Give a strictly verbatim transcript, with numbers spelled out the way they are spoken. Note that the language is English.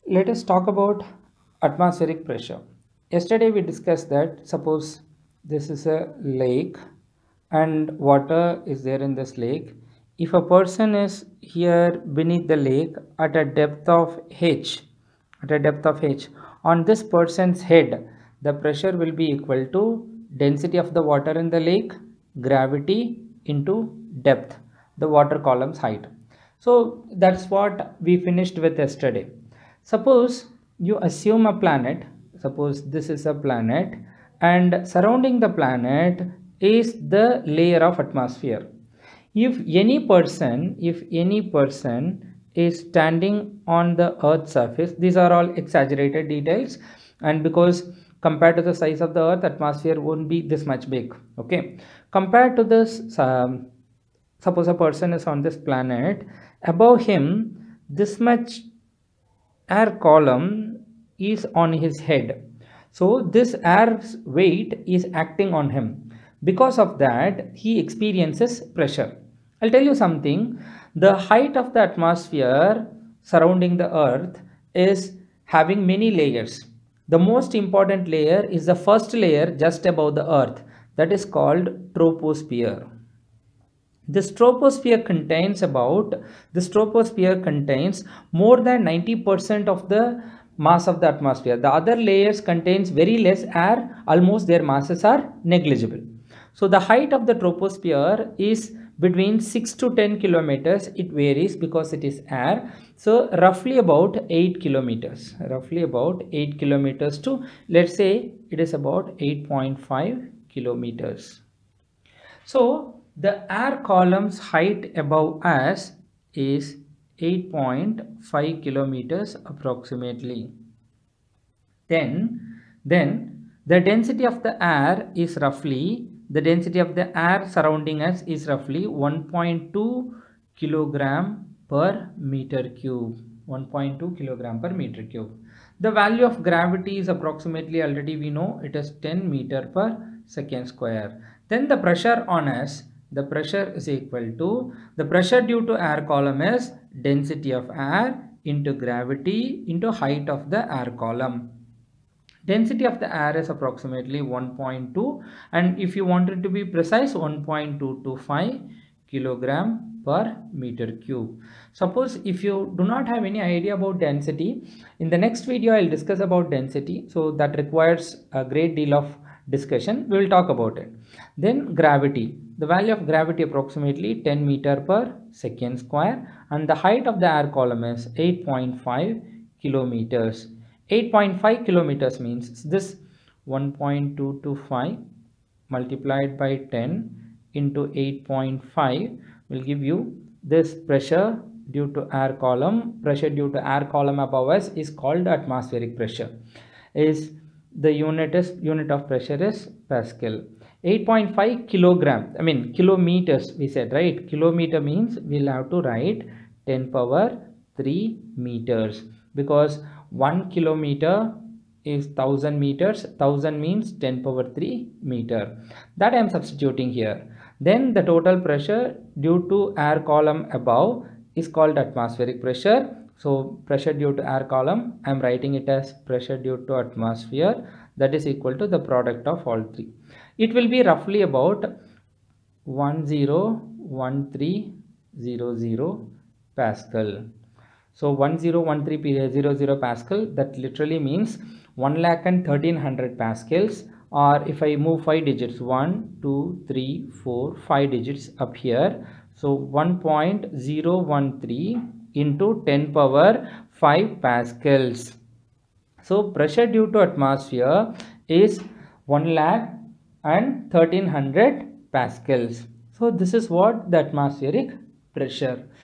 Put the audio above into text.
Let us talk about atmospheric pressure. Yesterday we discussed that suppose this is a lake and water is there in this lake. If a person is here beneath the lake at a depth of h, at a depth of h, on this person's head, the pressure will be equal to density of the water in the lake, gravity into depth, the water column's height. So that's what we finished with yesterday. Suppose you assume a planet, suppose this is a planet, and surrounding the planet is the layer of atmosphere. If any person, if any person is standing on the earth's surface, these are all exaggerated details, and because compared to the size of the earth, atmosphere won't be this much big. Okay, compared to this, um, suppose a person is on this planet, above him this much air column is on his head. So this air's weight is acting on him. Because of that, he experiences pressure. I'll tell you something. The height of the atmosphere surrounding the earth is having many layers. The most important layer is the first layer just above the earth, that is called troposphere. This troposphere contains about this troposphere contains more than ninety percent of the mass of the atmosphere. The other layers contains very less air, almost their masses are negligible. So the height of the troposphere is between six to ten kilometers. It varies because it is air. So roughly about eight kilometers, roughly about eight kilometers to, let's say it is about eight point five kilometers. So the air column's height above us is eight point five kilometers approximately. Then, then the density of the air is roughly, the density of the air surrounding us is roughly one point two kilogram per meter cube. one point two kilogram per meter cube. The value of gravity is approximately, already we know, it is ten meter per second square. Then the pressure on us, the pressure is equal to, the pressure due to air column is density of air into gravity into height of the air column. Density of the air is approximately one point two, and if you wanted to be precise, one point two two five kilogram per meter cube. Suppose if you do not have any idea about density, in the next video I'll discuss about density, so that requires a great deal of discussion. We will talk about it. Then gravity, the value of gravity approximately ten meter per second square, and the height of the air column is eight point five kilometers. eight point five kilometers means this one point two two five multiplied by ten into eight point five will give you this pressure due to air column. Pressure due to air column above us is called atmospheric pressure. Is the unit is unit of pressure is Pascal. eight point five kilogram, I mean kilometers we said, right? Kilometer means we'll have to write ten power three meters, because one kilometer is one thousand meters. one thousand means ten power three meter. That I am substituting here. Then the total pressure due to air column above is called atmospheric pressure. So pressure due to air column, I am writing it as pressure due to atmosphere, that is equal to the product of all three. It will be roughly about one zero one three zero zero Pascal. So one zero one three zero zero Pascal, that literally means one lakh and thirteen hundred Pascals, or if I move five digits, one, two, three, four, five digits up here. So one point zero one three into ten power five Pascals. So pressure due to atmosphere is one lakh and thirteen hundred Pascals. So this is what the atmospheric pressure.